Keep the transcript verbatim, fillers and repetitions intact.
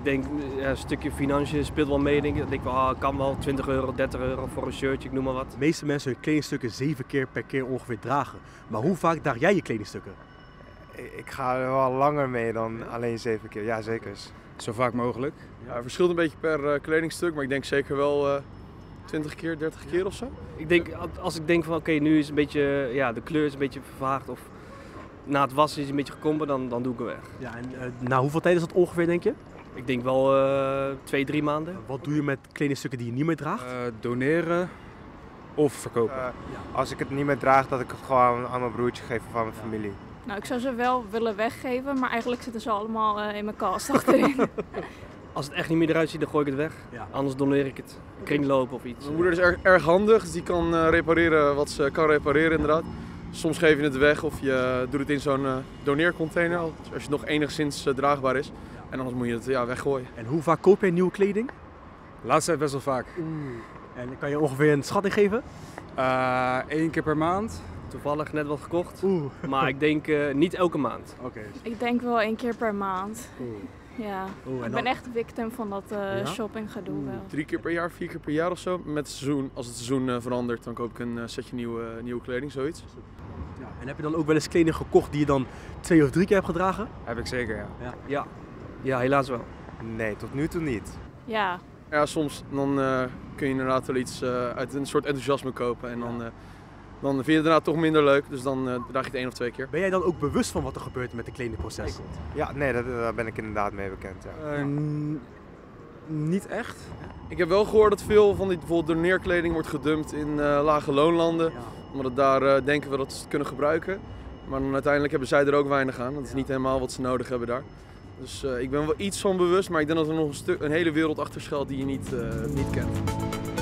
Ik denk, ja, een stukje financiën speelt wel mee. Denk ik denk wel, ah, kan wel twintig euro, dertig euro voor een shirtje, ik noem maar wat. De meeste mensen hun kledingstukken zeven keer per keer ongeveer dragen. Maar hoe vaak draag jij je kledingstukken? Ik ga er wel langer mee dan alleen zeven keer, ja zeker. Zo vaak mogelijk. Ja, het verschilt een beetje per uh, kledingstuk, maar ik denk zeker wel uh, twintig keer, dertig keer of zo. Ik denk, als ik denk van oké, okay, nu is een beetje, ja, de kleur is een beetje vervaagd of na het wassen is het een beetje gekompen, dan, dan doe ik hem weg. Ja, en uh, na hoeveel tijd is dat ongeveer, denk je? Ik denk wel uh, twee, drie maanden. Wat doe je met kledingstukken die je niet meer draagt? Uh, doneren of verkopen. Uh, ja. Als ik het niet meer draag, dat ik het gewoon aan mijn broertje geef of aan mijn familie. Nou, ik zou ze wel willen weggeven, maar eigenlijk zitten ze allemaal uh, in mijn kast achterin. Als het echt niet meer eruit ziet, dan gooi ik het weg. Ja. Anders doneer ik het. Kringlopen of iets. Mijn moeder is erg, erg handig, dus die kan uh, repareren wat ze kan repareren inderdaad. Soms geef je het weg of je doet het in zo'n uh, doneercontainer, als het nog enigszins uh, draagbaar is. En anders moet je het ja, weggooien. En hoe vaak koop jij nieuwe kleding? De laatste tijd best wel vaak. Oeh. En kan je ongeveer een schatting geven? Uh, Eén keer per maand. Toevallig net wat gekocht. Oeh. Maar ik denk uh, niet elke maand. Oké. Okay. Ik denk wel één keer per maand. Oeh. Ja, Oeh, en ik ben echt victim van dat uh, ja? shoppinggedoe wel. Drie keer per jaar, vier keer per jaar of zo. Met het seizoen, als het seizoen uh, verandert, dan koop ik een uh, setje nieuwe, uh, nieuwe kleding, zoiets. Ja, en heb je dan ook wel eens kleding gekocht die je dan twee of drie keer hebt gedragen? Heb ik zeker, ja. Ja, ja. ja helaas wel. Nee, tot nu toe niet. Ja. Ja, soms dan uh, kun je inderdaad wel iets uh, uit een soort enthousiasme kopen en dan, uh, dan vind je het daarna toch minder leuk, dus dan uh, draag je het één of twee keer. Ben jij dan ook bewust van wat er gebeurt met het kledingproces? Ja, nee, dat, daar ben ik inderdaad mee bekend. Ja. Uh, niet echt. Ik heb wel gehoord dat veel van die bijvoorbeeld doneerkleding wordt gedumpt in uh, lage loonlanden, ja. Omdat daar uh, denken we dat ze het kunnen gebruiken. Maar dan uiteindelijk hebben zij er ook weinig aan, dat is niet helemaal wat ze nodig hebben daar. Dus uh, ik ben wel iets van bewust, maar ik denk dat er nog een, stuk, een hele wereld achter schuilt die je niet, uh, niet kent.